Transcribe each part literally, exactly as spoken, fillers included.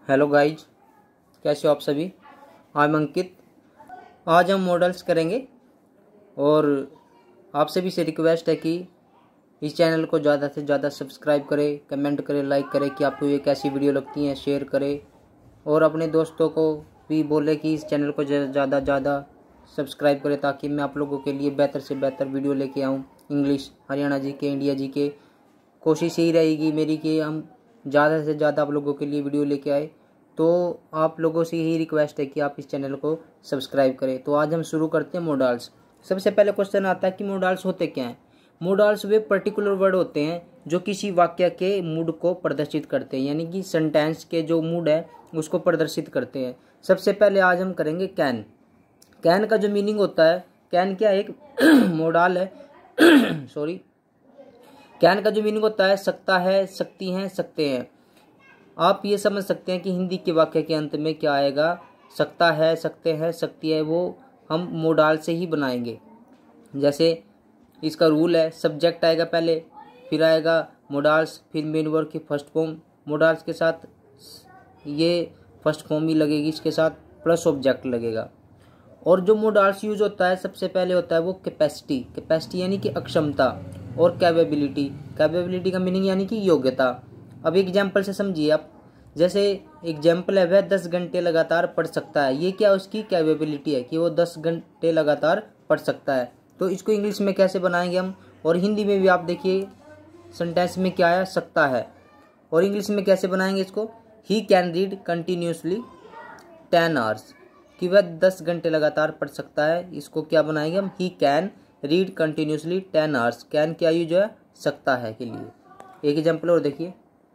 Hello guys, कैसे हो आप सभी। I am Ankit. आज हम मॉडल्स करेंगे और आप सभी से रिक्वेस्ट है कि इस चैनल को ज़्यादा से ज़्यादा सब्सक्राइब करें, कमेंट करें, लाइक करें कि आपको ये कैसी वीडियो लगती हैं, शेयर करें और अपने दोस्तों को भी बोले कि इस चैनल को ज़्यादा ज़्यादा सब्सक्राइब करें ताकि मैं आप लोगों के लिए बेहतर से बेहतर वीडियो लेके आऊँ। इंग्लिश, हरियाणा जी के, इंडिया जी के। कोशिश यही रहेगी मेरी कि हम ज़्यादा से ज़्यादा आप लोगों के लिए वीडियो लेके आए। तो आप लोगों से यही रिक्वेस्ट है कि आप इस चैनल को सब्सक्राइब करें। तो आज हम शुरू करते हैं मॉडल्स। सबसे पहले क्वेश्चन आता है कि मॉडल्स होते क्या हैं। मॉडल्स वे पर्टिकुलर वर्ड होते हैं जो किसी वाक्य के मूड को प्रदर्शित करते हैं, यानी कि सेंटेंस के जो मूड है उसको प्रदर्शित करते हैं। सबसे पहले आज हम करेंगे कैन। कैन का जो मीनिंग होता है, कैन क्या एक मॉडल है सॉरी कैन का जो मीनिंग होता है सकता है, सकती हैं, सकते हैं। आप ये समझ सकते हैं कि हिंदी के वाक्य के अंत में क्या आएगा, सकता है, सकते हैं, सकती है, वो हम मोडाल से ही बनाएंगे। जैसे इसका रूल है, सब्जेक्ट आएगा पहले, फिर आएगा मोडाल्स, फिर मेन वर्ब की फर्स्ट फॉर्म। मोडाल्स के साथ ये फर्स्ट फॉर्म ही लगेगी, इसके साथ प्लस ऑब्जेक्ट लगेगा। और जो मोडाल्स यूज होता है सबसे पहले होता है वो कैपेसिटी। कैपेसिटी यानी कि अक्षमता, और कैपेबिलिटी। कैपेबिलिटी का मीनिंग यानी कि योग्यता। अब एग्जाम्पल से समझिए आप। जैसे एग्जाम्पल है, वह दस घंटे लगातार पढ़ सकता है। ये क्या उसकी कैपेबिलिटी है कि वो दस घंटे लगातार पढ़ सकता है। तो इसको इंग्लिश में कैसे बनाएंगे हम, और हिंदी में भी आप देखिए सेंटेंस में क्या आया, सकता है। और इंग्लिश में कैसे बनाएंगे इसको, he can read continuously ten hours, कि वह दस घंटे लगातार पढ़ सकता है। इसको क्या बनाएंगे हम, he can read continuously ten hours. Can क्या यूज है, सकता है के लिए। एक एग्जाम्पल और देखिए,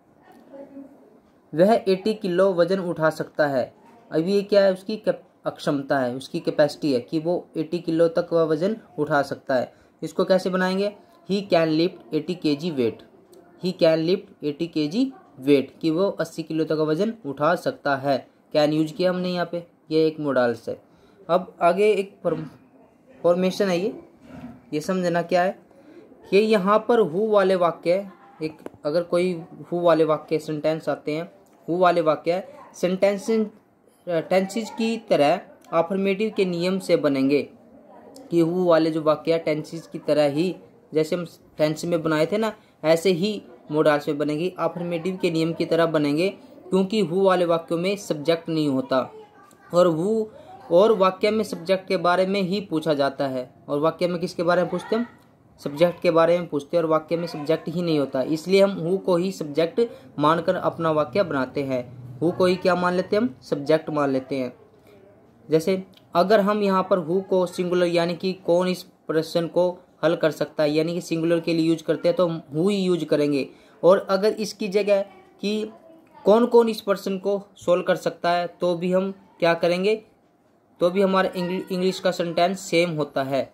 वह अस्सी किलो वजन उठा सकता है। अभी ये क्या है, उसकी अक्षमता है, उसकी कैपेसिटी है कि वो अस्सी किलो तक वह वजन उठा सकता है। इसको कैसे बनाएंगे, ही कैन लिफ्ट अस्सी KG weight. He can lift अस्सी केजी वेट, कि वो अस्सी किलो तक वजन उठा सकता है। कैन यूज किया हमने यहाँ पे, ये एक मॉडल्स है। अब आगे एक फॉर्मेशन है, ये ये समझना क्या है कि यहाँ पर हु वाले वाक्य, एक अगर कोई हु वाले वाक्य सेंटेंस आते हैं, हु वाले वाक्य सेंटेंस टेंसेज की तरह अफर्मेटिव के नियम से बनेंगे। कि हु वाले जो वाक्य टेंसेज की तरह ही, जैसे हम टेंस में बनाए थे ना, ऐसे ही मॉडल्स में बनेंगे, अफर्मेटिव के नियम की तरह बनेंगे। क्योंकि हु वाले वाक्यों में सब्जेक्ट नहीं होता, और हु और वाक्य में सब्जेक्ट के बारे में ही पूछा जाता है। और वाक्य में किसके बारे में पूछते हैं, सब्जेक्ट के बारे में पूछते हैं, और वाक्य में सब्जेक्ट ही नहीं होता। इसलिए हम हु को ही सब्जेक्ट मानकर अपना वाक्य बनाते हैं। हु को ही क्या मान लेते हैं हम, सब्जेक्ट मान लेते हैं। जैसे अगर हम यहाँ पर हु को सिंगुलर यानी कि कौन इस प्रश्न को हल कर सकता है, यानी कि सिंगुलर के लिए यूज करते हैं, तो हम हु ही यूज करेंगे। और अगर इसकी जगह कि कौन कौन इस प्रश्न को सोल्व कर सकता है, तो भी हम क्या करेंगे, तो भी हमारा इंग्लिश का सेंटेंस सेम होता है।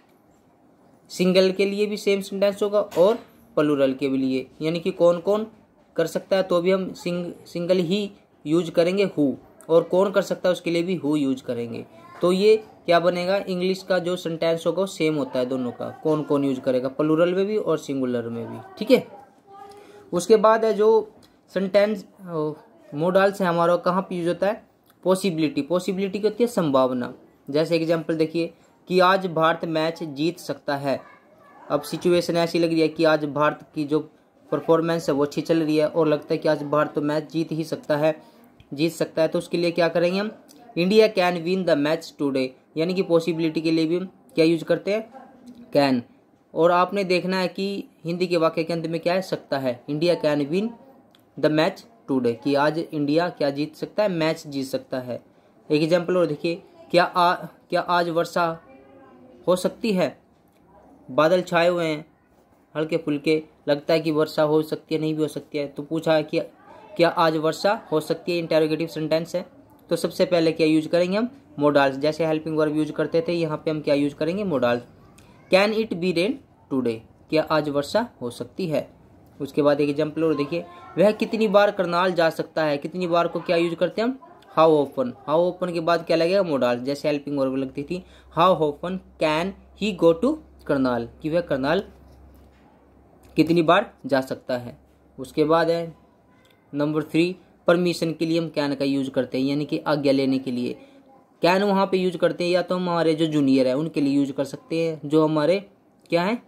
सिंगल के लिए भी सेम सेंटेंस होगा और प्लूरल के लिए, यानी कि कौन कौन कर सकता है तो भी हम सिंग, सिंगल ही यूज करेंगे हु, और कौन कर सकता है उसके लिए भी हु यूज करेंगे। तो ये क्या बनेगा, इंग्लिश का जो सेंटेंस होगा वो सेम होता है दोनों का, कौन कौन यूज करेगा, प्लूरल में भी और सिंगुलर में भी। ठीक है। उसके बाद है जो सेंटेंस मॉडल्स है हमारा, कहाँ पे यूज होता है, पॉसिबिलिटी। पॉसिबिलिटी की होती है संभावना। जैसे एग्जांपल देखिए कि आज भारत मैच जीत सकता है। अब सिचुएशन ऐसी लग रही है कि आज भारत की जो परफॉर्मेंस है वो अच्छी चल रही है, और लगता है कि आज भारत तो मैच जीत ही सकता है, जीत सकता है। तो उसके लिए क्या करेंगे हम, India can win the match today, यानी कि पॉसिबिलिटी के लिए भी हम क्या यूज करते हैं, कैन। और आपने देखना है कि हिंदी के वाक्य के अंत में क्या है, सकता है। India can win the match today, कि आज इंडिया क्या जीत सकता है, मैच जीत सकता है। एक एग्जाम्पल और देखिए, क्या आ, क्या आज वर्षा हो सकती है। बादल छाए हुए हैं हल्के फुल्के, लगता है कि वर्षा हो सकती है, नहीं भी हो सकती है। तो पूछा है कि क्या आज वर्षा हो सकती है, इंटेरोगेटिव सेंटेंस है। तो सबसे पहले क्या यूज करेंगे हम, मॉडल्स। जैसे हेल्पिंग वर्ब यूज करते थे, यहाँ पे हम क्या यूज करेंगे, modals. Can it be rain today, क्या आज वर्षा हो सकती है। उसके बाद एक एग्जाम्पल और देखिए, वह कितनी बार करनाल जा सकता है। कितनी बार को क्या यूज करते हैं हम, हाउ ओपन। हाउ ओपन के बाद क्या लगेगा, मॉडल्स। जैसे हेल्पिंग वर्ब लगती थी, how often can he go to Karnal, कि वह करनाल कितनी बार जा सकता है। उसके बाद है नंबर थ्री, परमिशन के लिए हम कैन का यूज करते हैं, यानी कि आज्ञा लेने के लिए कैन वहाँ पे यूज करते हैं, या तो हम हमारे जो जूनियर है उनके लिए यूज कर सकते हैं, जो हमारे क्या है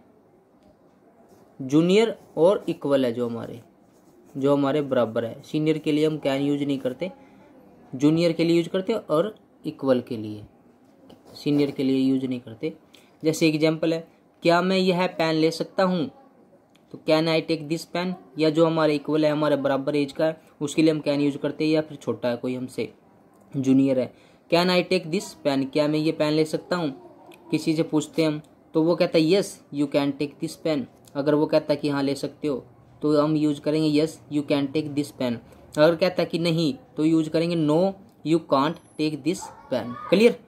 जूनियर और इक्वल है, जो हमारे जो हमारे बराबर है। सीनियर के लिए हम कैन यूज नहीं करते, जूनियर के लिए यूज करते हैं और इक्वल के लिए, सीनियर के लिए यूज नहीं करते। जैसे एग्जांपल है, क्या मैं यह पेन ले सकता हूँ, तो can I take this pen, या जो हमारे इक्वल है हमारे बराबर एज का है उसके लिए हम कैन यूज करते हैं, या फिर छोटा है कोई हमसे जूनियर है, can I take this pen, क्या मैं ये पेन ले सकता हूँ। किसी से पूछते हैं हम तो वो कहता है yes you can take this pen, अगर वो कहता है कि हाँ ले सकते हो तो हम यूज करेंगे yes you can take this pen, अगर कहता है कि नहीं तो यूज करेंगे no you can't take this pen. Clear.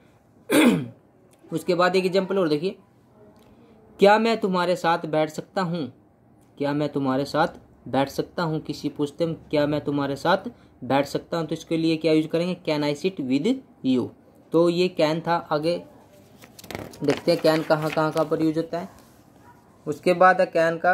उसके बाद एक एग्जांपल और देखिए, क्या मैं तुम्हारे साथ बैठ सकता हूँ, क्या मैं तुम्हारे साथ बैठ सकता हूँ। किसी पूछते हैं क्या मैं तुम्हारे साथ बैठ सकता हूँ, तो इसके लिए क्या यूज करेंगे can I sit with you. तो ये कैन था। आगे देखते हैं कैन कहाँ कहाँ कहाँ पर यूज होता है। उसके बाद है कैन का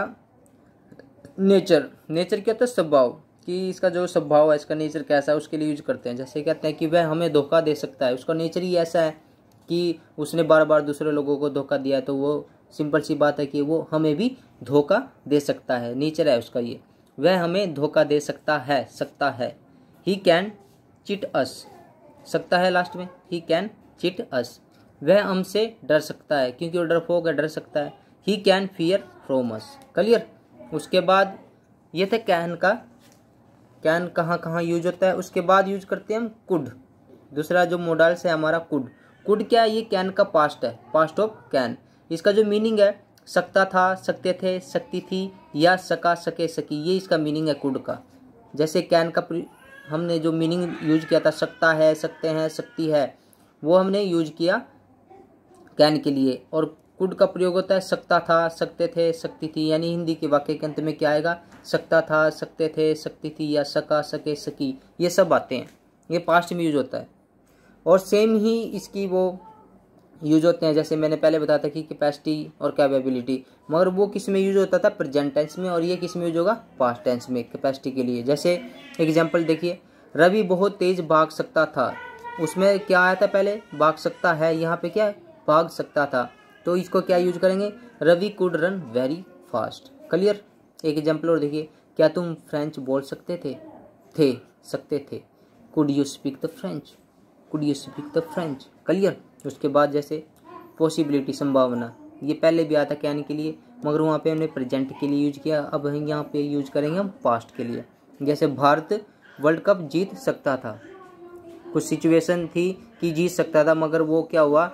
नेचर। नेचर क्या होता है स्वभाव, कि इसका जो स्वभाव है इसका नेचर कैसा है उसके लिए यूज करते हैं। जैसे कहते हैं कि वह हमें धोखा दे सकता है, उसका नेचर ही ऐसा है कि उसने बार बार दूसरे लोगों को धोखा दिया है, तो वो सिंपल सी बात है कि वो हमें भी धोखा दे सकता है, नेचर है उसका ये। वह हमें धोखा दे सकता है, सकता है। ही कैन चिट अस, सकता है लास्ट में, ही कैन चिट अस। वह हमसे डर सकता है क्योंकि वो डरपोक है, डर सकता है। He can fear from us. Clear. उसके बाद ये थे कैन का, कैन कहाँ कहाँ यूज होता है। उसके बाद यूज करते हैं हम कुड। दूसरा जो मॉडल्स है हमारा कुड। कुड क्या है, ये कैन का पास्ट है, पास्ट ऑफ कैन। इसका जो मीनिंग है सकता था, सकते थे, सकती थी, या सका, सके, सकी, ये इसका मीनिंग है कुड का। जैसे कैन का हमने जो मीनिंग यूज किया था सकता है, सकते हैं, सकती है, वो हमने यूज किया कैन के लिए। और कुड का प्रयोग होता है सकता था, सकते थे, सकती थी, यानी हिंदी के वाक्य के अंत में क्या आएगा सकता था, सकते थे, सकती थी, या सका, सके, सकी, ये सब आते हैं। ये पास्ट में यूज होता है। और सेम ही इसकी वो यूज होते हैं, जैसे मैंने पहले बताया था कि कैपेसिटी और कैपेबिलिटी, मगर वो किस में यूज होता था प्रेजेंट टेंस में, और ये किस में यूज होगा पास्ट टेंस में कैपेसिटी के लिए। जैसे एग्जांपल देखिए, रवि बहुत तेज भाग सकता था, उसमें क्या आया था पहले भाग सकता है, यहाँ पे क्या है भाग सकता था, तो इसको क्या यूज करेंगे Ravi could run very fast. Clear. एक एग्जांपल और देखिए, क्या तुम फ्रेंच बोल सकते थे, थे सकते थे, could you speak the French, could you speak the French. Clear. उसके बाद जैसे पॉसिबिलिटी, संभावना, ये पहले भी आता कैन के लिए, मगर वहाँ पे हमने प्रेजेंट के लिए यूज किया, अब हम यहाँ पे यूज करेंगे हम पास्ट के लिए। जैसे भारत वर्ल्ड कप जीत सकता था, कुछ सिचुएशन थी कि जीत सकता था, मगर वो क्या हुआ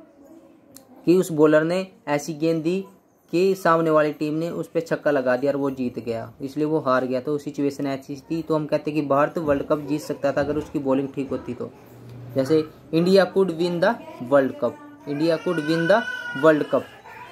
कि उस बॉलर ने ऐसी गेंद दी कि सामने वाली टीम ने उस पर छक्का लगा दिया और वो जीत गया, इसलिए वो हार गया। तो सिचुएशन ऐसी थी, तो हम कहते हैं कि भारत वर्ल्ड कप जीत सकता था अगर उसकी बॉलिंग ठीक होती तो। जैसे India could win the world cup, India could win the world cup,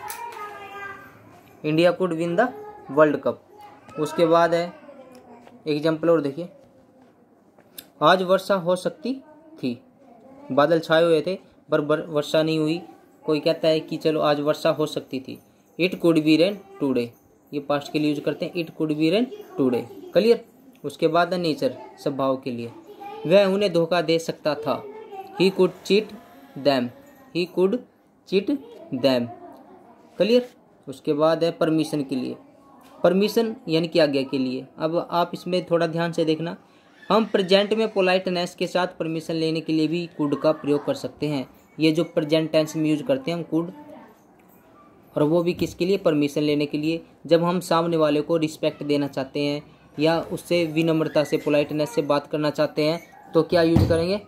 India could win the world cup. उसके बाद है एग्जाम्पल और देखिए, आज वर्षा हो सकती थी, बादल छाए हुए थे पर वर्षा नहीं हुई। कोई कहता है कि चलो आज वर्षा हो सकती थी, it could be rain today, ये पास्ट के लिए यूज करते हैं, it could be rain today. Clear. उसके बाद है नेचर, स्वभाव के लिए, वह उन्हें धोखा दे सकता था, he could cheat them, he could cheat them. Clear. उसके बाद है परमिशन के लिए, परमिशन यानी कि आज्ञा के लिए। अब आप इसमें थोड़ा ध्यान से देखना, हम प्रेजेंट में पोलाइटनेस के साथ परमिशन लेने के लिए भी कुड का प्रयोग कर सकते हैं। ये जो प्रेजेंट टेंस में यूज करते हैं हम कुड, और वो भी किसके लिए परमिशन लेने के लिए, जब हम सामने वाले को रिस्पेक्ट देना चाहते हैं या उससे विनम्रता से पोलाइटनेस से बात करना चाहते हैं, तो क्या यूज करेंगे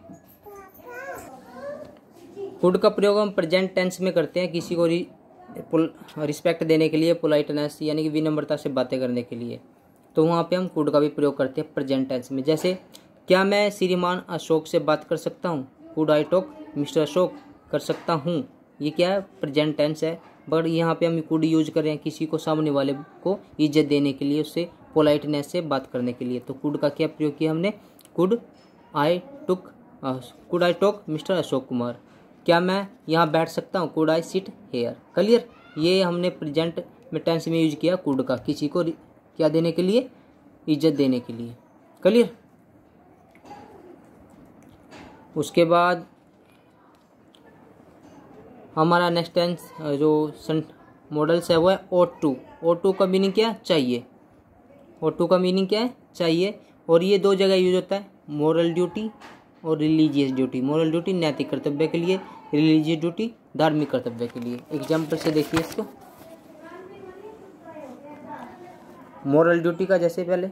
कुड का प्रयोग हम प्रेजेंट टेंस में करते हैं किसी को रिस्पेक्ट देने के लिए, पोलाइटनेस यानी कि विनम्रता से बातें करने के लिए, तो वहाँ पे हम कुड का भी प्रयोग करते हैं प्रेजेंट टेंस में। जैसे क्या मैं श्रीमान अशोक से बात कर सकता हूँ, could I talk mister Ashok, कर सकता हूँ, ये क्या है प्रेजेंट टेंस है, बट यहाँ पे हम कुड यूज कर रहे हैं किसी को सामने वाले को इज्जत देने के लिए, उससे पोलाइटनेस से बात करने के लिए। तो कुड का क्या प्रयोग किया हमने, could I took could I talk mister Ashok Kumar, क्या मैं यहाँ बैठ सकता हूँ, could I sit here. Clear. ये हमने प्रेजेंट में टेंस में यूज किया कुड का, किसी को क्या देने के लिए, इज्जत देने के लिए। क्लियर। उसके बाद हमारा नेक्स्ट टेंस जो मॉडल्स है वो है ought to। ought to का मीनिंग क्या है? चाहिए। ought to का मीनिंग क्या है? चाहिए। और ये दो जगह यूज होता है, मोरल ड्यूटी और रिलीजियस ड्यूटी। मोरल ड्यूटी नैतिक कर्तव्य के लिए, रिलीजियस ड्यूटी धार्मिक कर्तव्य के लिए। एग्जाम्पल से देखिए इसको। मोरल ड्यूटी का जैसे पहले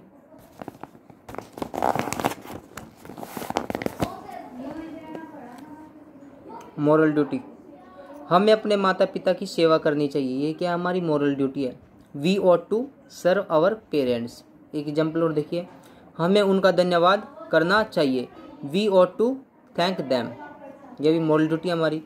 मोरल ड्यूटी, हमें अपने माता पिता की सेवा करनी चाहिए। ये क्या हमारी मोरल ड्यूटी है। We ought to serve our parents. एक एग्जाम्पल और देखिए, हमें उनका धन्यवाद करना चाहिए। We ought to thank them. ये भी मोरल ड्यूटी हमारी।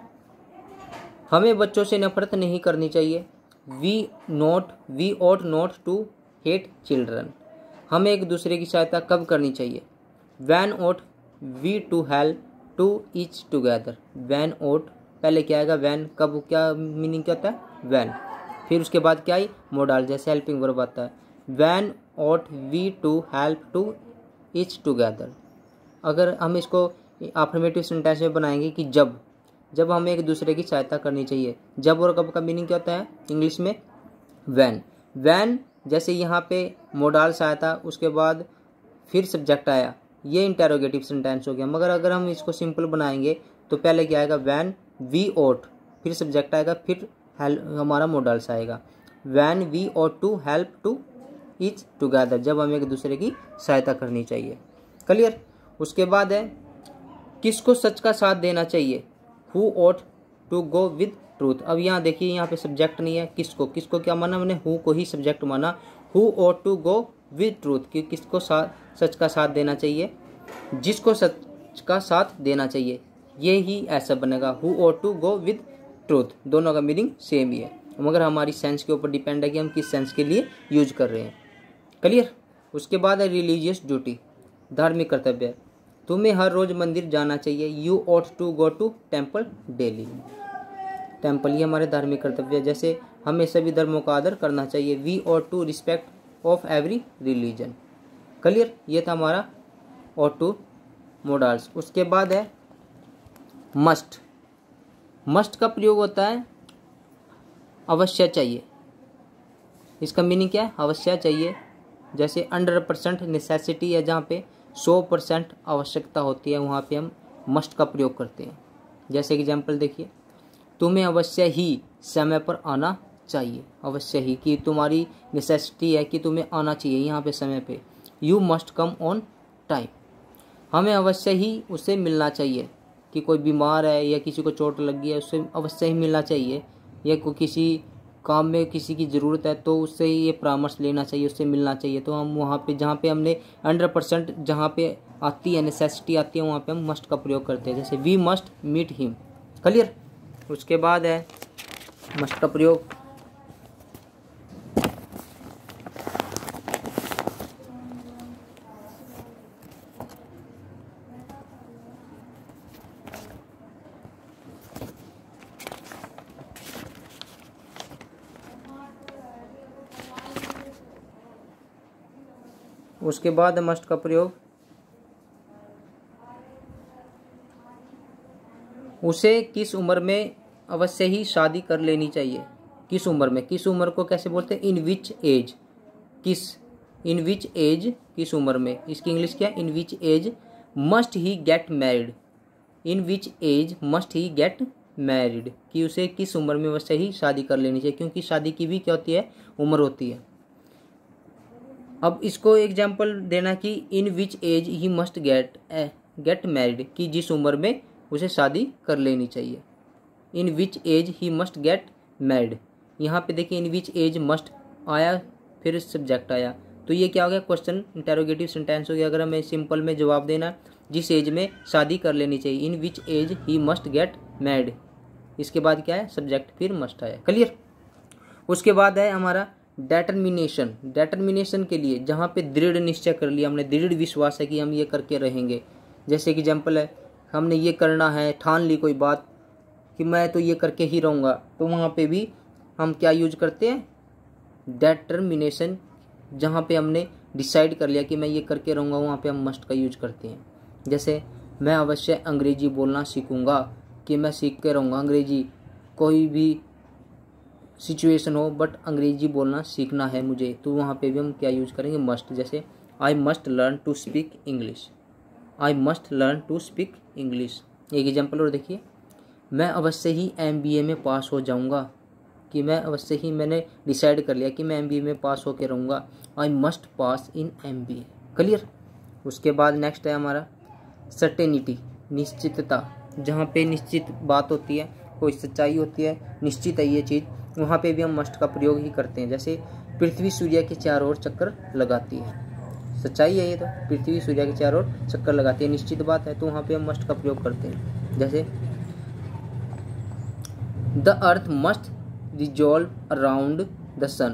हमें बच्चों से नफरत नहीं करनी चाहिए। We not we ought not to hate children. हमें एक दूसरे की सहायता कब करनी चाहिए। When ought we to help to each together. When ought पहले क्या आएगा? वैन। कब? क्या मीनिंग क्या होता है? वैन। फिर उसके बाद क्या आई? मोडाल, जैसे हेल्पिंग वर्ब आता है। When ought we to help to each together. अगर हम इसको अफर्मेटिव सेंटेंस में बनाएंगे कि जब जब हमें एक दूसरे की सहायता करनी चाहिए। जब और कब का मीनिंग क्या होता है इंग्लिश में? वैन। वैन जैसे यहाँ पे मोडाल सहायता, उसके बाद फिर सब्जेक्ट आया, ये इंटेरोगेटिव सेंटेंस हो गया। मगर अगर हम इसको सिंपल बनाएंगे तो पहले क्या आएगा? वैन वी ought, फिर सब्जेक्ट आएगा, फिर हेल्प हमारा मोडाल्स आएगा। When we ought to help to each together, जब हमें एक दूसरे की सहायता करनी चाहिए। क्लियर। उसके बाद है किसको सच का साथ देना चाहिए। Who ought to go with truth. अब यहाँ देखिए, यहाँ पे सब्जेक्ट नहीं है। किसको किसको क्या माना हमने? हु को ही सब्जेक्ट माना। Who ought to go with truth, कि किसको साथ सच का साथ देना चाहिए? जिसको सच का साथ देना चाहिए, ये ही ऐसा बनेगा। Who ought to go with truth. दोनों का मीनिंग सेम ही है, मगर हमारी सेंस के ऊपर डिपेंड है कि हम किस सेंस के लिए यूज कर रहे हैं। क्लियर। उसके बाद है रिलीजियस ड्यूटी, धार्मिक कर्तव्य। तुम्हें हर रोज मंदिर जाना चाहिए। You ought to go to temple daily. Temple ये हमारे धार्मिक कर्तव्य है। जैसे हमें सभी धर्मों का आदर करना चाहिए। We ought to respect of every religion. Clear. ये था हमारा ought टू मोडाल्स। उसके बाद है मस्ट। मस्ट का प्रयोग होता है अवश्य चाहिए। इसका मीनिंग क्या है? अवश्य चाहिए। जैसे हंड्रेड परसेंट नेसेसिटी है, जहाँ पे सौ परसेंट आवश्यकता होती है, वहाँ पे हम मस्ट का प्रयोग करते हैं। जैसे एग्जाम्पल देखिए, तुम्हें अवश्य ही समय पर आना चाहिए। अवश्य ही कि तुम्हारी नेसेसिटी है कि तुम्हें आना चाहिए यहाँ पे समय पे। You must come on time. हमें अवश्य ही उससे मिलना चाहिए, कि कोई बीमार है या किसी को चोट लग गई है, उससे अवश्य ही मिलना चाहिए। या कोई किसी काम में किसी की ज़रूरत है तो उससे ही ये परामर्श लेना चाहिए, उससे मिलना चाहिए। तो हम वहाँ पे जहाँ पे हमने हंड्रेड परसेंट जहाँ पे आती है, नेसेसिटी आती है, वहाँ पे हम मस्ट का प्रयोग करते हैं। जैसे we must meet him. Clear. उसके बाद है मस्ट का प्रयोग उसके बाद मस्ट का प्रयोग उसे किस उम्र में अवश्य ही शादी कर लेनी चाहिए। किस उम्र में? किस उम्र को कैसे बोलते हैं? In which age. किस इन विच एज किस उम्र में? इसकी इंग्लिश क्या? In which age must he get married. In which age must he get married, कि उसे किस उम्र में अवश्य ही शादी कर लेनी चाहिए, क्योंकि शादी की भी क्या होती है? उम्र होती है। अब इसको एग्जाम्पल देना कि in which age he must get get married, कि जिस उम्र में उसे शादी कर लेनी चाहिए। In which age he must get married. यहाँ पे देखिए, इन विच एज मस्ट आया, फिर सब्जेक्ट आया, तो ये क्या हो गया? क्वेश्चन इंटेरोगेटिव सेंटेंस हो गया। अगर हमें सिंपल में जवाब देना, जिस एज में शादी कर लेनी चाहिए। In which age he must get married. इसके बाद क्या है? सब्जेक्ट, फिर मस्ट आया। क्लियर। उसके बाद है हमारा डेटर्मिनेशन। डेटर्मिनेशन के लिए जहाँ पे दृढ़ निश्चय कर लिया हमने, दृढ़ विश्वास है कि हम ये करके रहेंगे। जैसे कि एग्जाम्पल है, हमने ये करना है, ठान ली कोई बात कि मैं तो ये करके ही रहूँगा, तो वहाँ पे भी हम क्या यूज करते हैं? डेटर्मिनेशन। जहाँ पे हमने डिसाइड कर लिया कि मैं ये करके रहूँगा, वहाँ पे हम मस्ट का यूज करते हैं। जैसे मैं अवश्य अंग्रेजी बोलना सीखूंगा, कि मैं सीख के रहूँगा अंग्रेजी, कोई भी सिचुएशन हो बट अंग्रेजी बोलना सीखना है मुझे, तो वहाँ पे भी हम क्या यूज करेंगे, मस्ट। जैसे I must learn to speak English, I must learn to speak English. एक एग्जाम्पल और देखिए, मैं अवश्य ही एम बी ए में पास हो जाऊँगा, कि मैं अवश्य ही मैंने डिसाइड कर लिया कि मैं एम बी ए में पास होकर रहूँगा, I must pass in M B A. Clear. उसके बाद नेक्स्ट है हमारा सर्टेनिटी, निश्चितता। जहाँ पे निश्चित बात होती है, कोई सच्चाई होती है, निश्चित है ये चीज़, वहाँ पे भी हम मस्ट का प्रयोग ही करते हैं। जैसे पृथ्वी सूर्य के चारों ओर चक्कर लगाती है, सच्चाई है ये, तो पृथ्वी सूर्य के चारों ओर चक्कर लगाती है, निश्चित बात है, तो वहाँ पे हम मस्ट का प्रयोग करते हैं। जैसे the earth must resolve around the sun,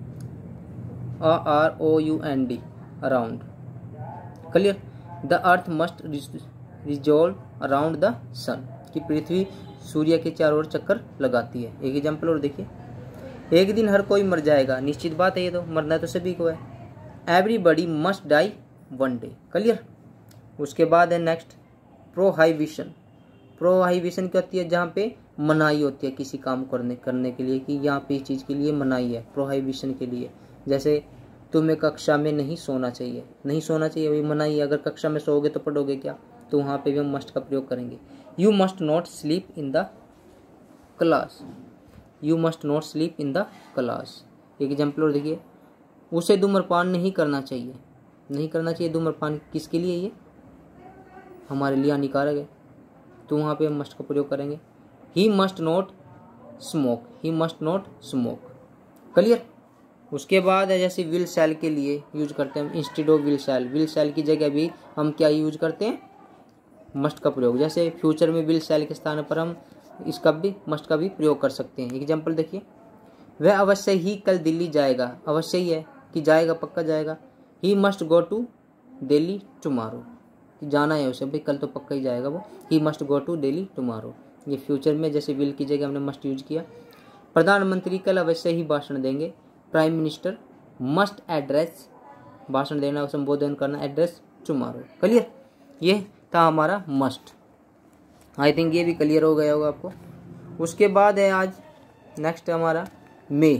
R O U N D, around. Clear. The earth must resolve around the sun, कि पृथ्वी सूर्य के चारों ओर चक्कर लगाती है। एक एग्जाम्पल और देखिए, एक दिन हर कोई मर जाएगा, निश्चित बात है ये, तो मरना तो सभी को है। Everybody must die one day. Clear. उसके बाद है नेक्स्ट प्रोहाइबिशन। प्रोहाइबिशन क्या होती है, जहाँ पे मनाही होती है किसी काम करने करने के लिए, कि यहाँ पे इस चीज़ के लिए मनाही है, प्रोहाइबिशन के लिए। जैसे तुम्हें कक्षा में नहीं सोना चाहिए, नहीं सोना चाहिए, वही मनाही है, अगर कक्षा में सोओगे तो पढ़ोगे क्या, तो वहाँ पे भी हम मस्ट का प्रयोग करेंगे। You must not sleep in the class, you must not sleep in the class. एक एग्जाम्पल और देखिए, उसे धूम्रपान नहीं करना चाहिए, नहीं करना चाहिए धूम्रपान, किसके लिए, ये हमारे लिए हानिकारक है, तो वहाँ पे हम मस्ट का प्रयोग करेंगे। He must not smoke, he must not smoke. Clear. उसके बाद है जैसे विल शैल के लिए यूज करते हैं instead of will shall, will shall की जगह भी हम क्या यूज करते हैं, मस्ट का प्रयोग। जैसे फ्यूचर में विल शैल के स्थान पर हम इसका भी मस्ट का भी प्रयोग कर सकते हैं। एग्जाम्पल देखिए, वह अवश्य ही कल दिल्ली जाएगा, अवश्य ही है कि जाएगा, पक्का जाएगा। He must go to Delhi tomorrow, कि जाना है उसे, भाई कल तो पक्का ही जाएगा वो। He must go to Delhi tomorrow, ये फ्यूचर में जैसे विल की जगह हमने मस्ट यूज किया। प्रधानमंत्री कल अवश्य ही भाषण देंगे, प्राइम मिनिस्टर मस्ट एड्रेस, भाषण देना, संबोधन करना, एड्रेस टुमारो। क्लियर। ये था हमारा मस्ट। आई थिंक ये भी क्लियर हो गया होगा आपको। उसके बाद है आज नेक्स्ट हमारा मे।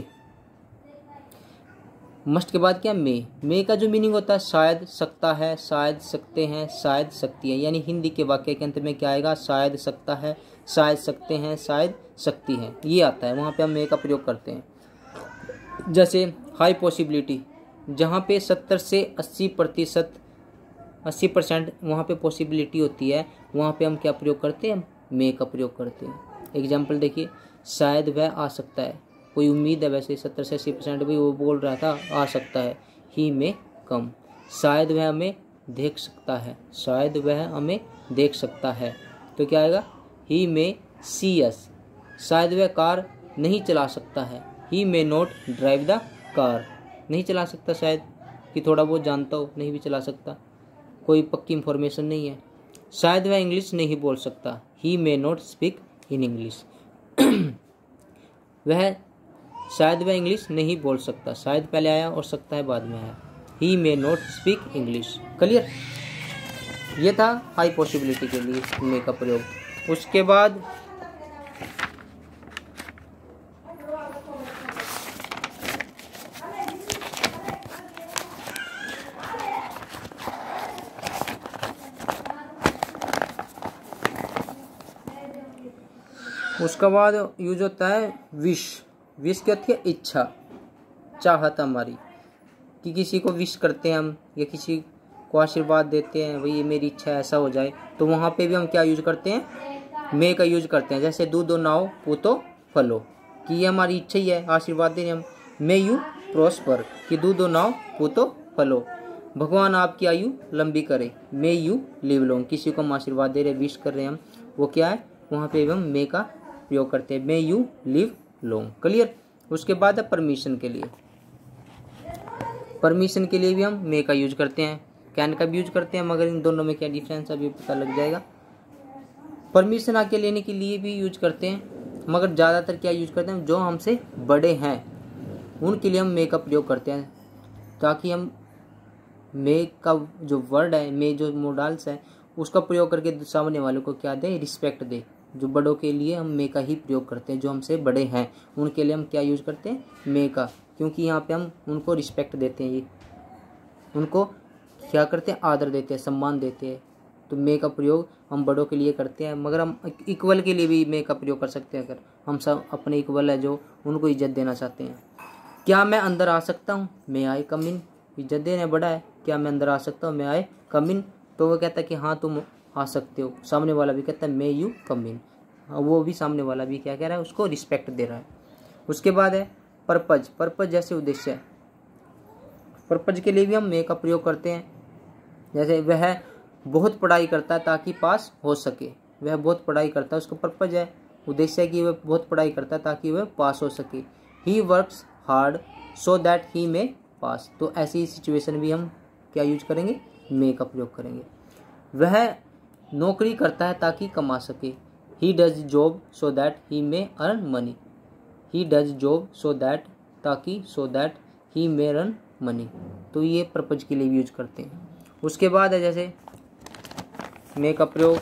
मस्ट के बाद क्या, मे। मे का जो मीनिंग होता है शायद, सकता है, शायद सकते हैं, शायद सकती है, यानी हिंदी के वाक्य के अंत में क्या आएगा, शायद सकता है, शायद सकते हैं, शायद सकती है, ये आता है, वहाँ पे हम मे का प्रयोग करते हैं। जैसे हाई पॉसिबिलिटी, जहाँ पे सत्तर से अस्सी प्रतिशत अस्सी परसेंट वहाँ पे पॉसिबिलिटी होती है, वहाँ पे हम क्या प्रयोग करते हैं, मे का प्रयोग करते हैं। एग्जाम्पल देखिए, शायद वह आ सकता है, कोई उम्मीद है, वैसे सत्तर से अस्सी परसेंट भी वो बोल रहा था आ सकता है। ही में कम, शायद वह हमें देख सकता है, शायद वह हमें देख सकता है, तो क्या आएगा, ही में सी अस, शायद वह कार नहीं चला सकता है। ही में नॉट ड्राइव द कार, नहीं चला सकता, शायद कि थोड़ा बहुत जानता हो, नहीं भी चला सकता, कोई पक्की इंफॉर्मेशन नहीं है। शायद वह इंग्लिश नहीं बोल सकता, he may not speak in English. वह शायद वह इंग्लिश नहीं बोल सकता, शायद पहले आया और सकता है बाद में आया, he may not speak English. Clear. ये था हाई पॉसिबिलिटी के लिए मे का प्रयोग। उसके बाद उसका बाद यूज होता है विश। विश क्या होती है, इच्छा, चाहत हमारी, कि किसी को विश करते हैं हम, या किसी को आशीर्वाद देते हैं, भाई ये मेरी इच्छा है ऐसा हो जाए, तो वहाँ पे भी हम क्या यूज करते हैं, मे का यूज करते हैं। जैसे दूध दो नाव पूतो फलो, कि ये हमारी इच्छा ही है, आशीर्वाद दे रहे हम, मे यू प्रोस्पर, कि दूध दो नाव पूतो फलो, भगवान आपकी आयु लंबी करे, मे यू लिव लॉन्ग, किसी को हम आशीर्वाद दे रहे, विश कर रहे हैं हम, वो क्या है, वहाँ पे भी हम मे का प्रयोग करते हैं, may you live long. Clear. उसके बाद है परमिशन के लिए। परमिशन के लिए भी हम मे का यूज करते हैं, कैन का भी यूज करते हैं, मगर इन दोनों में क्या डिफरेंस अभी पता लग जाएगा। परमिशन आके लेने के लिए भी यूज करते हैं, मगर ज़्यादातर क्या यूज करते हैं, जो हमसे बड़े हैं उनके लिए हम मे का प्रयोग करते हैं, ताकि हम मे का जो वर्ड है, मे जो मोडाल्स है, उसका प्रयोग करके सामने वालों को क्या दे, रिस्पेक्ट दे। जो बड़ों के लिए हम मे का ही प्रयोग करते हैं, जो हमसे बड़े हैं उनके लिए हम क्या यूज करते हैं, मे का, क्योंकि यहाँ पे हम उनको रिस्पेक्ट देते हैं, ये उनको क्या करते हैं, आदर देते हैं, सम्मान देते हैं। तो मे का प्रयोग हम बड़ों के लिए करते हैं, मगर हम इक्वल के लिए भी मे का प्रयोग कर सकते हैं। अगर हम सब अपने इक्वल है जो उनको इज्जत देना चाहते हैं। क्या मैं अंदर आ सकता हूँ, मे आई कम इन, इज्जत देने बड़ा है, क्या मैं अंदर आ सकता हूँ, मे आई कम इन। तो वो कहता है कि हाँ तुम आ सकते हो। सामने वाला भी कहता है मे यू कम इन, वो भी सामने वाला भी क्या कह रहा है, उसको रिस्पेक्ट दे रहा है। उसके बाद है पर्पज, पर्पज जैसे उद्देश्य है। पर्पज के लिए भी हम मे का प्रयोग करते हैं। जैसे वह बहुत पढ़ाई करता है ताकि पास हो सके, वह बहुत पढ़ाई करता है, उसका पर्पज है, उद्देश्य है कि वह बहुत पढ़ाई करता है ताकि वह पास हो सके। He works hard so that he may pass, तो ऐसी सिचुएशन भी हम क्या यूज करेंगे, मे का प्रयोग करेंगे। वह नौकरी करता है ताकि कमा सके। He does job so that he may earn money, he does job so that, ताकि so that he may earn money, तो ये पर्पज के लिए भी यूज करते हैं। उसके बाद है जैसे मे का प्रयोग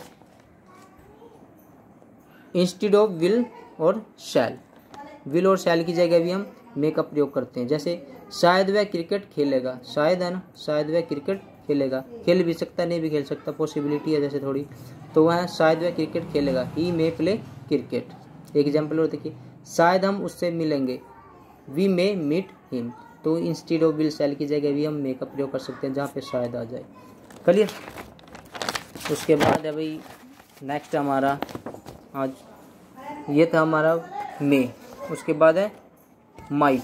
इंस्टेड ऑफ विल और शैल, विल और शैल की जगह भी हम मे का प्रयोग करते हैं। जैसे शायद वह क्रिकेट खेलेगा, शायद है ना, शायद वह क्रिकेट खेलेगा, खेल भी सकता नहीं भी खेल सकता, पॉसिबिलिटी है जैसे थोड़ी, तो वह शायद वह क्रिकेट खेलेगा, he may play cricket. Example और देखिए, शायद हम उससे मिलेंगे, वी मे मीट हिम, तो इंस्टेड ऑफ विल शैल की जगह भी हम मे का प्रयोग कर सकते हैं जहाँ पे शायद आ जाए। क्लियर। उसके बाद है भाई नेक्स्ट हमारा आज ये था हमारा मे। उसके बाद है माइट,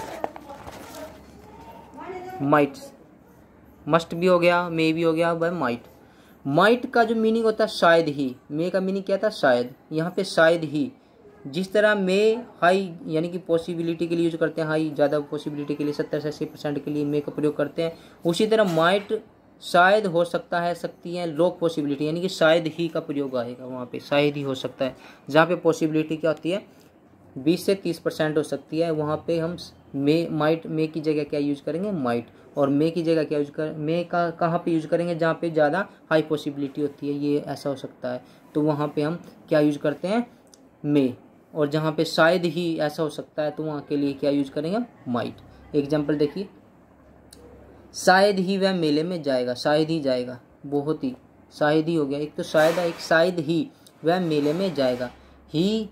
माइट मस्ट भी हो गया, मे भी हो गया, वह माइट। माइट का जो मीनिंग होता है शायद ही, मे का मीनिंग क्या था, शायद। यहाँ पे शायद ही, जिस तरह मे हाई यानी कि पॉसिबिलिटी के लिए यूज करते हैं, हाई ज़्यादा पॉसिबिलिटी के लिए सत्तर से अस्सी परसेंट के लिए मे का प्रयोग करते हैं, उसी तरह माइट शायद हो सकता है, सकती है, लो पॉसिबिलिटी यानी कि शायद ही का प्रयोग आएगा वहाँ पे, शायद ही हो सकता है। जहाँ पे पॉसिबिलिटी क्या होती है, बीस से तीस परसेंट हो सकती है, वहाँ पे हम मे माइट मे की जगह क्या यूज करेंगे, माइट। और मे की जगह क्या यूज कर, मे का कहाँ पे यूज करेंगे, जहाँ पे ज़्यादा हाई पॉसिबिलिटी होती है, ये ऐसा हो सकता है, तो वहाँ पे हम क्या यूज करते हैं, मे। और जहाँ पे शायद ही ऐसा हो सकता है, तो वहाँ के लिए क्या यूज करेंगे, माइट। एग्जाम्पल देखिए, शायद ही वह मेले में जाएगा, शायद ही जाएगा, बहुत ही शायद ही हो गया, एक तो शायद है, एक शायद ही वह मेले में जाएगा। ही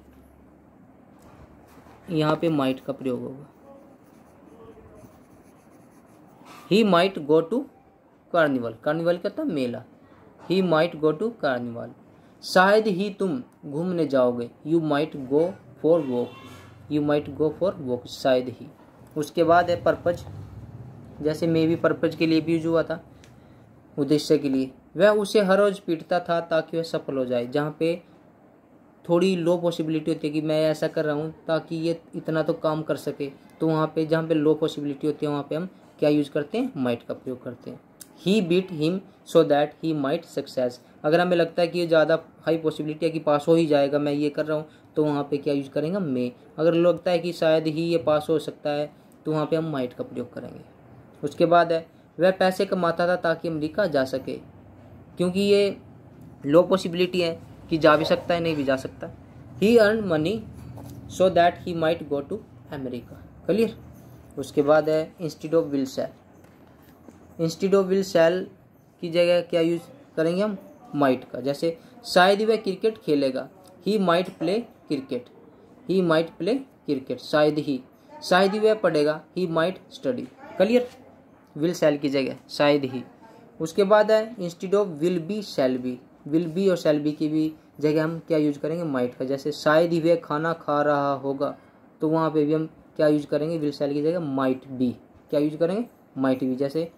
यहाँ पे माइट का प्रयोग होगा, he might go to carnival, carnival का था मेला, he might go to carnival. शायद ही तुम घूमने जाओगे, you might go for walk, you might go for walk, शायद ही। उसके बाद है पर्पज, जैसे मे भी पर्पज के लिए भी यूज हुआ था, उद्देश्य के लिए। वह उसे हर रोज पीटता था ताकि वह सफल हो जाए, जहाँ पे थोड़ी लो पॉसिबिलिटी होती है कि मैं ऐसा कर रहा हूँ ताकि ये इतना तो काम कर सके, तो वहाँ पे जहाँ पे लो पॉसिबिलिटी होती है वहाँ पे हम क्या यूज करते हैं, माइट का प्रयोग करते हैं। He beat him so that he might success, अगर हमें लगता है कि ये ज़्यादा हाई पॉसिबिलिटी है कि पास हो ही जाएगा, मैं ये कर रहा हूँ, तो वहाँ पे क्या यूज करेंगे, मे। अगर लगता है कि शायद ही ये पास हो सकता है, तो वहाँ पे हम माइट का प्रयोग करेंगे। उसके बाद है वह पैसे कमाता था ताकि अमेरिका जा सके, क्योंकि ये लो पॉसिबिलिटी है कि जा भी सकता है, नहीं भी जा सकता। He earn money so that he might go to America. Clear. उसके बाद है instead of will shall, instead of will shall की जगह क्या यूज करेंगे हम, माइट का। जैसे शायद वह क्रिकेट खेलेगा, he might play cricket, he might play cricket, शायद ही। शायद ही वह पढ़ेगा, he might study. Clear. Will shall की जगह शायद ही। उसके बाद है instead of will be shall be, will be और शैल बी की भी जगह हम क्या यूज करेंगे, माइट का। जैसे शायद ही वह खाना खा रहा होगा, तो वहाँ पे भी हम क्या यूज करेंगे, विल शैल की जगह माइट बी, क्या यूज करेंगे, माइट बी। जैसे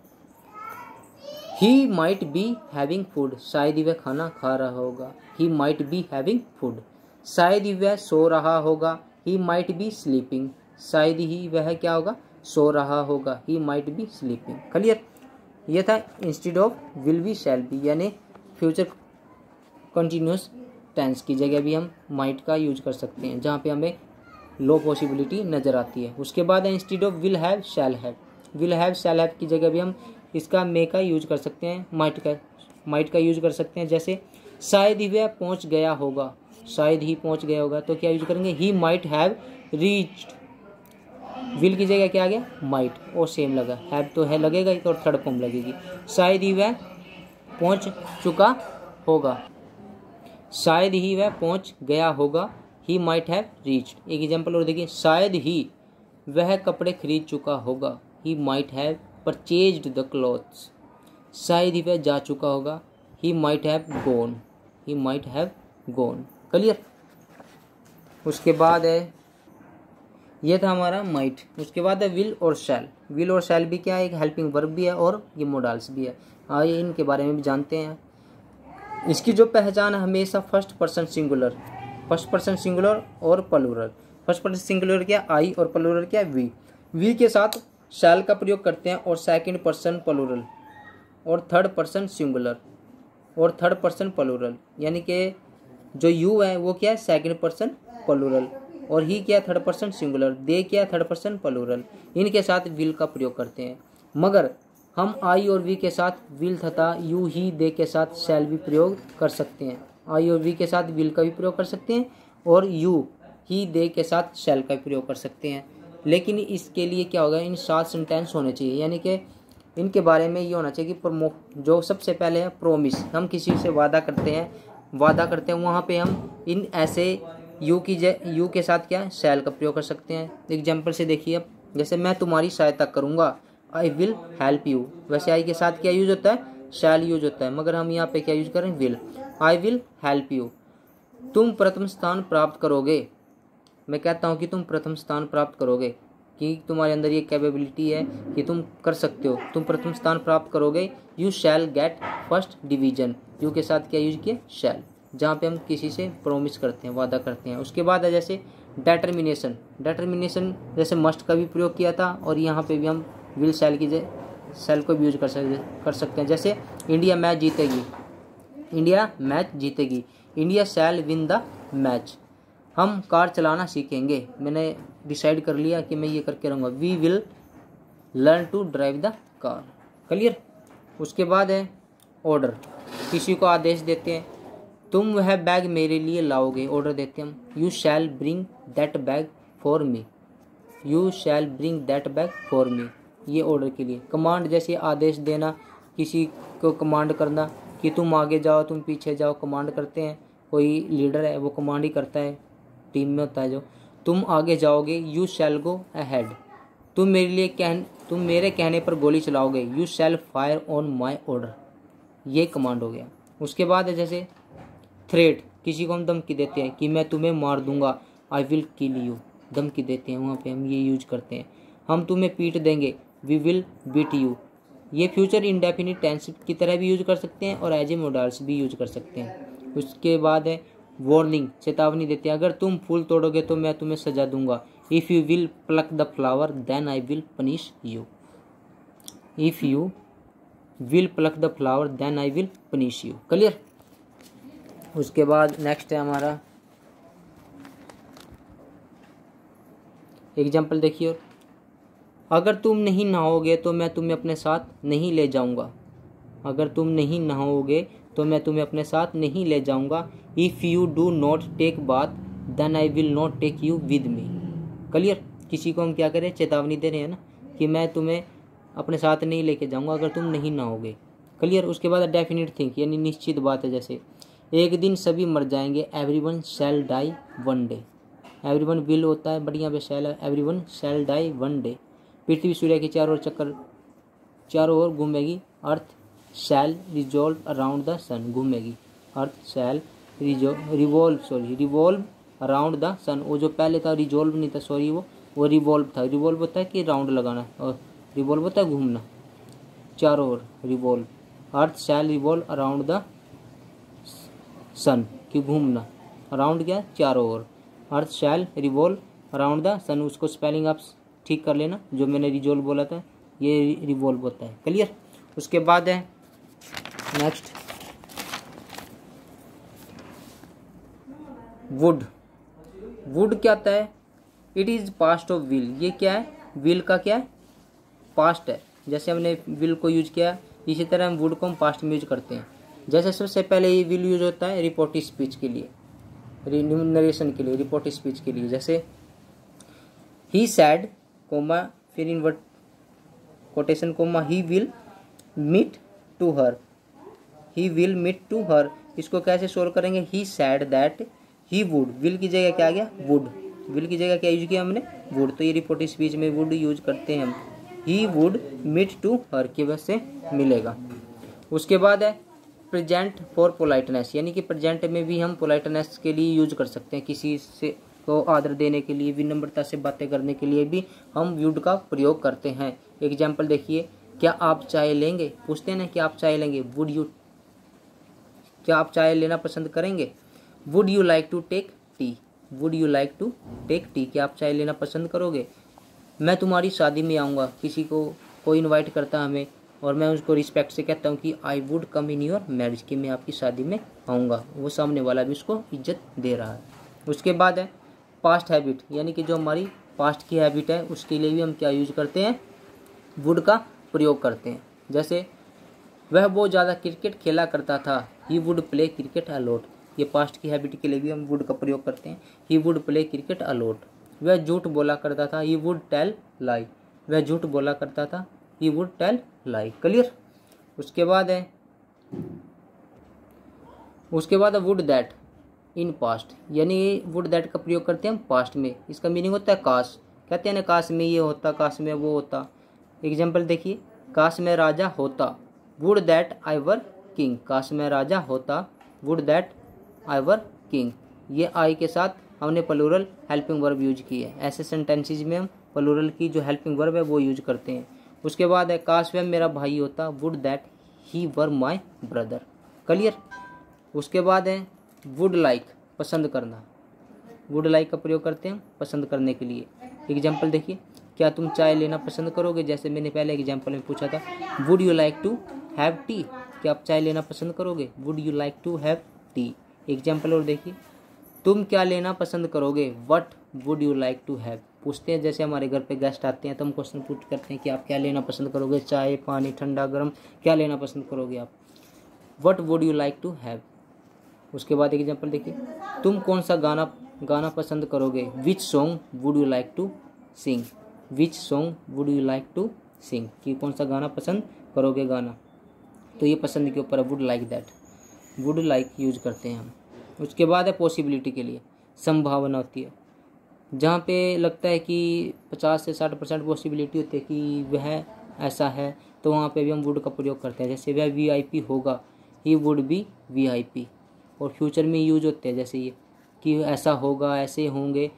he might be having food, शायद ही वह खाना खा रहा होगा, he might be having food. शायद ही वह सो रहा होगा, ही माइट बी स्लीपिंग, शायद ही वह क्या होगा, सो रहा होगा, he might be sleeping. Clear. यह था instead of will be shall be, यानी फ्यूचर कंटिन्यूस टेंस की जगह भी हम माइट का यूज कर सकते हैं, जहाँ पे हमें लो पॉसिबिलिटी नज़र आती है। उसके बाद है instead of will have shall have, will have shall have की जगह भी हम इसका मे का यूज कर सकते हैं, माइट का माइट का यूज कर सकते हैं। जैसे शायद ही वह पहुंच गया होगा, शायद ही पहुंच गया होगा तो क्या यूज करेंगे, he might have reached. Will की जगह क्या आ गया, माइट, और सेम लगा, हैव तो है लगेगा ही, तो थर्ड फॉर्म लगेगी। शायद ही वह पहुंच चुका होगा, शायद ही वह पहुंच गया होगा, ही माइट हैव रीच्ड। एक एग्जांपल और देखिए, शायद ही वह कपड़े खरीद चुका होगा, he might have purchased the clothes. शायद ही वह जा चुका होगा, he might have gone, he might have gone. Clear. उसके बाद है, ये था हमारा माइट। उसके बाद है विल और शैल। विल और शैल भी क्या है, एक हेल्पिंग वर्ब भी है और ये मोडाल्स भी है। आइए इनके बारे में भी जानते हैं। इसकी जो पहचान है, हमेशा first person singular, first person singular और प्लूरल। फर्स्ट पर्सन सिंगुलर क्या, आई, और प्लूरल क्या, वी। वी के साथ शैल का प्रयोग करते हैं, और सेकंड पर्सन प्लूरल, और थर्ड पर्सन सिंगुलर, और थर्ड पर्सन प्लूरल। यानी कि जो यू है वो क्या है, सेकंड पर्सन प्लूरल, और ही क्या, थर्ड पर्सन सिंगुलर, दे क्या, थर्ड पर्सन प्लूरल। इनके साथ विल का प्रयोग करते हैं। मगर हम आई और वी के साथ विल तथा यू, ही, दे के साथ शैल भी प्रयोग कर सकते हैं। आई और वी के साथ विल का भी प्रयोग कर सकते हैं, और यू, ही, दे के साथ शैल का भी प्रयोग कर सकते हैं। लेकिन इसके लिए क्या होगा, इन सात सेंटेंस होने चाहिए। यानी कि इनके बारे में ये होना चाहिए कि प्रमो जो सबसे पहले है प्रोमिस, हम किसी से वादा करते हैं, वादा करते हैं, वहाँ पे हम इन ऐसे यू की यू के साथ क्या, शैल का प्रयोग कर सकते हैं। एग्जाम्पल से देखिए अब, जैसे मैं तुम्हारी सहायता करूँगा, आई विल हेल्प यू। वैसे आई के साथ क्या यूज होता है, शैल यूज होता है, मगर हम यहाँ पे क्या यूज करें, will. I will help you. तुम प्रथम स्थान प्राप्त करोगे, मैं कहता हूँ कि तुम प्रथम स्थान प्राप्त करोगे, कि तुम्हारे अंदर ये कैपेबिलिटी है कि तुम कर सकते हो, तुम प्रथम स्थान प्राप्त करोगे। You shall get first division. You के साथ क्या यूज किया, शैल, जहाँ पे हम किसी से प्रोमिस करते हैं, वादा करते हैं। उसके बाद है जैसे डेटर्मिनेशन। डेटर्मिनेशन जैसे मस्ट का भी प्रयोग किया था, और यहाँ पे भी हम विल शैल की शैल को भी यूज कर सकते कर सकते हैं। जैसे इंडिया मैच जीतेगी, इंडिया मैच जीतेगी, India shall win the match. हम कार चलाना सीखेंगे, मैंने डिसाइड कर लिया कि मैं ये करके रहूँगा, we will learn to drive the car. Clear. उसके बाद है ऑर्डर। किसी को आदेश देते हैं, तुम वह बैग मेरे लिए लाओगे, ऑर्डर देते हैं हम, you shall bring that bag for me, you shall bring that bag for me, ये ऑर्डर के लिए। कमांड जैसे आदेश देना, किसी को कमांड करना कि तुम आगे जाओ, तुम पीछे जाओ, कमांड करते हैं। कोई लीडर है वो कमांड ही करता है, टीम में होता है जो, तुम आगे जाओगे, यू शैल गो अहेड। तुम मेरे लिए कह तुम मेरे कहने पर गोली चलाओगे, you shall fire on my order, ये कमांड हो गया। उसके बाद है जैसे थ्रेट। किसी को हम धमकी देते हैं कि मैं तुम्हें मार दूंगा, आई विल किल यू, धमकी देते हैं, वहाँ पे हम ये यूज करते हैं। हम तुम्हें पीट देंगे, वी विल बीट यू। ये फ्यूचर इंडेफिनिट टेंस की तरह भी यूज कर सकते हैं, और एज ए मॉडल्स भी यूज कर सकते हैं। उसके बाद है वार्निंग, चेतावनी देते हैं, अगर तुम फूल तोड़ोगे तो मैं तुम्हें सजा दूंगा, if you will pluck the flower then I will punish you, if you will pluck the flower then I will punish you. Clear. उसके बाद नेक्स्ट है हमारा एग्जाम्पल देखिए, अगर तुम नहीं नहाओगे तो मैं तुम्हें अपने साथ नहीं ले जाऊंगा, अगर तुम नहीं नहाओगे तो मैं तुम्हें अपने साथ नहीं ले जाऊंगा, if you do not take bath then I will not take you with me. Clear. किसी को हम क्या करें, चेतावनी दे रहे हैं ना, कि मैं तुम्हें अपने साथ नहीं लेके जाऊंगा अगर तुम नहीं नहाओगे। क्लियर। उसके बाद डेफिनेट थिंक, यानी निश्चित बात है, जैसे एक दिन सभी मर जाएंगे, everyone shall die one day. Everyone will होता है, बढ़िया पे शैल है, everyone shall die one day. पृथ्वी सूर्य के चारों ओर चक्कर चारों ओर घूमेगी, earth shall resolve around the sun, घूमेगी, earth shall revolve sorry revolve around the sun. वो जो पहले था रिजॉल्व नहीं था, सॉरी, वो वो रिवॉल्व था। रिवॉल्व होता है कि राउंड लगाना, और रिवॉल्व होता है घूमना, चारों ओर revolve. Earth shall revolve around the sun, कि घूमना, अराउंड क्या, चारों ओर। Earth shall revolve around the sun, उसको स्पेलिंग आप ठीक कर लेना, जो मैंने रिजॉल्व बोला था ये रिवॉल्व होता है। क्लियर। उसके बाद है नेक्स्ट वुड। वुड क्या होता है, it is past of will. ये क्या है, विल का क्या है, पास्ट है। जैसे हमने विल को यूज किया, इसी तरह हम वुड को हम पास्ट में यूज करते हैं। जैसे सबसे पहले ये विल यूज होता है रिपोर्ट स्पीच के लिए, नरेशन के लिए, रिपोर्ट स्पीच के लिए। जैसे ही सैड कोमा फिर in word quotation comma he will meet to her, he will meet to her. इसको कैसे सोल्व करेंगे? He said that he would, will की जगह क्या आ गया? वुड। विल की जगह क्या यूज किया हमने? वुड। तो ये रिपोर्ट स्पीच में वुड यूज करते हैं हम। He would meet to her की वजह से मिलेगा। उसके बाद है प्रेजेंट फॉर पोलाइटनेस, यानी कि प्रेजेंट में भी हम पोलाइटनेस के लिए यूज कर सकते हैं। किसी से को आदर देने के लिए, विनम्रता से बातें करने के लिए भी हम वुड का प्रयोग करते हैं। एग्जाम्पल देखिए, क्या आप चाय लेंगे? पूछते हैं ना कि आप चाय लेंगे, वुड यू, क्या आप चाय लेना पसंद करेंगे? Would you like to take tea, would you like to take tea, क्या आप चाय लेना पसंद करोगे? मैं तुम्हारी शादी में आऊँगा, किसी को कोई इनवाइट करता हमें और मैं उसको रिस्पेक्ट से कहता हूँ कि I would come in your marriage, कि मैं आपकी शादी में आऊँगा, वो सामने वाला भी उसको इज्जत दे रहा है। उसके बाद है पास्ट हैबिट, यानी कि जो हमारी पास्ट की हैबिट है उसके लिए भी हम क्या यूज करते हैं? वुड का प्रयोग करते हैं। जैसे वह बहुत ज़्यादा क्रिकेट खेला करता था, he would play cricket a lot, ये पास्ट की हैबिट के लिए भी हम वुड का प्रयोग करते हैं। He would play cricket a lot. वह झूठ बोला करता था, ही वुड टेल लाई, वह झूठ बोला करता था, he would tell lie. Clear? उसके बाद है उसके बाद है वुड दैट इन पास्ट, यानी वुड दैट का प्रयोग करते हैं हम पास्ट में। इसका मीनिंग होता है काश, कहते हैं ना काश में ये होता, काश में वो होता। एग्जाम्पल देखिए, काश में राजा होता, would that I were king, काश में राजा होता, would that I were king. ये आई के साथ हमने प्लूरल हेल्पिंग वर्ब यूज की है। ऐसे सेंटेंसेज में हम प्लूरल की जो हेल्पिंग वर्ब है वो यूज करते हैं। उसके बाद है काश वह मेरा भाई होता, would that he were my brother. Clear? उसके बाद है वुड लाइक, पसंद करना, वुड लाइक का प्रयोग करते हैं पसंद करने के लिए। एग्जाम्पल देखिए, क्या तुम चाय लेना पसंद करोगे? जैसे मैंने पहले एग्जाम्पल में पूछा था, would you like to have tea, क्या आप चाय लेना पसंद करोगे? Would you like to have tea. Example और देखिए, तुम क्या लेना पसंद करोगे? What would you like to have. पूछते हैं, जैसे हमारे घर पे गेस्ट आते हैं तो हम क्वेश्चन पूछ करते हैं कि आप क्या लेना पसंद करोगे? चाय, पानी, ठंडा, गर्म, क्या लेना पसंद करोगे आप? What would you like to have. उसके बाद एग्जाम्पल देखिए, तुम कौन सा गाना गाना पसंद करोगे? Which song would you like to sing, which song would you like to sing, कि कौन सा गाना पसंद करोगे गाना। तो ये पसंद के ऊपर would like that, would like use करते हैं हम। उसके बाद है पॉसिबिलिटी के लिए, संभावना होती है, जहाँ पे लगता है कि पचास से साठ परसेंट पॉसिबिलिटी होती है कि वह ऐसा है, तो वहाँ पे भी हम वुड का प्रयोग करते हैं। जैसे वह वी आई पी होगा, he would be V I P. और फ्यूचर में यूज होते हैं, जैसे ये कि ऐसा होगा, ऐसे होंगे।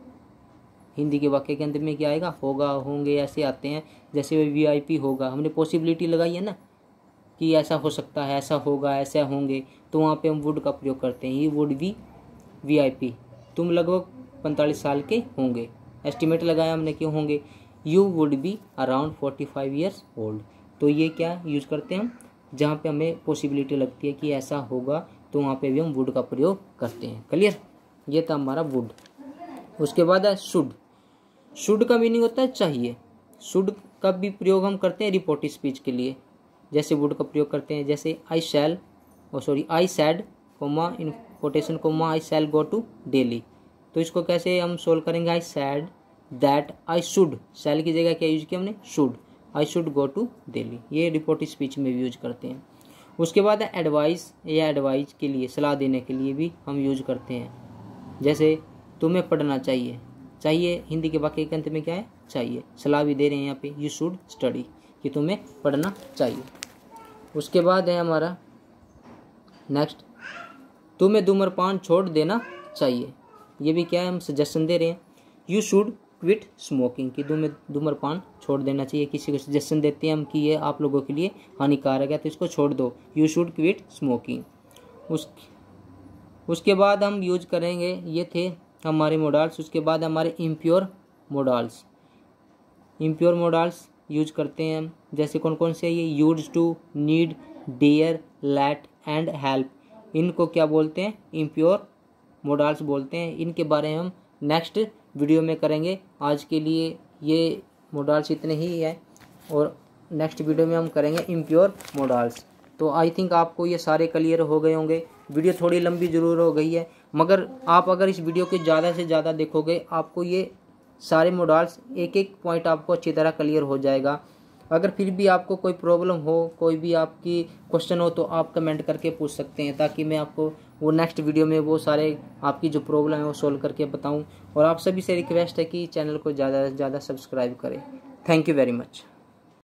हिंदी के वाक्य के अंदर में क्या आएगा? होगा, होंगे, ऐसे आते हैं। जैसे वह वी आई पी होगा, हमने पॉसिबिलिटी लगाई है ना कि ऐसा हो सकता है, ऐसा होगा, ऐसे होंगे, तो वहाँ पे हम वुड का प्रयोग करते हैं। He would be V I P. तुम लगभग पैंतालीस साल के होंगे, एस्टिमेट लगाया हमने क्यों होंगे। You would be around forty five years old. तो ये क्या यूज करते हैं हम? जहाँ पे हमें पॉसिबिलिटी लगती है कि ऐसा होगा, तो वहाँ पे भी हम वुड का प्रयोग करते हैं। क्लियर? ये था हमारा वुड। उसके बाद है शुड। शुड का मीनिंग होता है चाहिए। शुड का भी प्रयोग हम करते हैं रिपोर्ट स्पीच के लिए, जैसे वुड का प्रयोग करते हैं। जैसे I shall oh sorry I said comma in quotation comma I shall go to Delhi. तो इसको कैसे हम सोल्व करेंगे? I said that I should, shall की जगह क्या यूज किया हमने? Should, I should go to Delhi. ये रिपोर्ट स्पीच में भी यूज करते हैं। उसके बाद है एडवाइस, या एडवाइस के लिए, सलाह देने के लिए भी हम यूज करते हैं। जैसे तुम्हें पढ़ना चाहिए, चाहिए हिंदी के वाक्य के अंत में क्या है? चाहिए। सलाह भी दे रहे हैं यहाँ पे, यू शुड स्टडी, कि तुम्हें पढ़ना चाहिए। उसके बाद है हमारा नेक्स्ट, तुम्हें धूम्रपान छोड़ देना चाहिए। ये भी क्या है? हम सजेशन दे रहे हैं। यू शुड क्विट स्मोकिंग, कि तुम्हें धूम्रपान छोड़ देना चाहिए। किसी को सजेशन देते हैं हम कि ये आप लोगों के लिए हानिकारक है, तो इसको छोड़ दो, यू शुड क्विट स्मोकिंग। उस उसके बाद हम यूज करेंगे, ये थे हमारे मोडाल्स। उसके बाद हमारे impure modals. Impure modals use करते हैं हम, जैसे कौन कौन से? ये used to, need, dare, let and help. इनको क्या बोलते हैं? इम्प्योर मोडाल्स बोलते हैं। इनके बारे में हम नेक्स्ट वीडियो में करेंगे। आज के लिए ये मोडाल्स इतने ही है, और नेक्स्ट वीडियो में हम करेंगे इम्प्योर मोडाल्स। तो आई थिंक आपको ये सारे क्लियर हो गए होंगे। वीडियो थोड़ी लंबी ज़रूर हो गई है, मगर आप अगर इस वीडियो को ज़्यादा से ज़्यादा देखोगे आपको ये सारे मॉडल्स एक एक पॉइंट आपको अच्छी तरह क्लियर हो जाएगा। अगर फिर भी आपको कोई प्रॉब्लम हो, कोई भी आपकी क्वेश्चन हो, तो आप कमेंट करके पूछ सकते हैं, ताकि मैं आपको वो नेक्स्ट वीडियो में वो सारे आपकी जो प्रॉब्लम है वो सोल्व करके बताऊं। और आप सभी से रिक्वेस्ट है कि चैनल को ज़्यादा से ज़्यादा सब्सक्राइब करें। Thank you very much.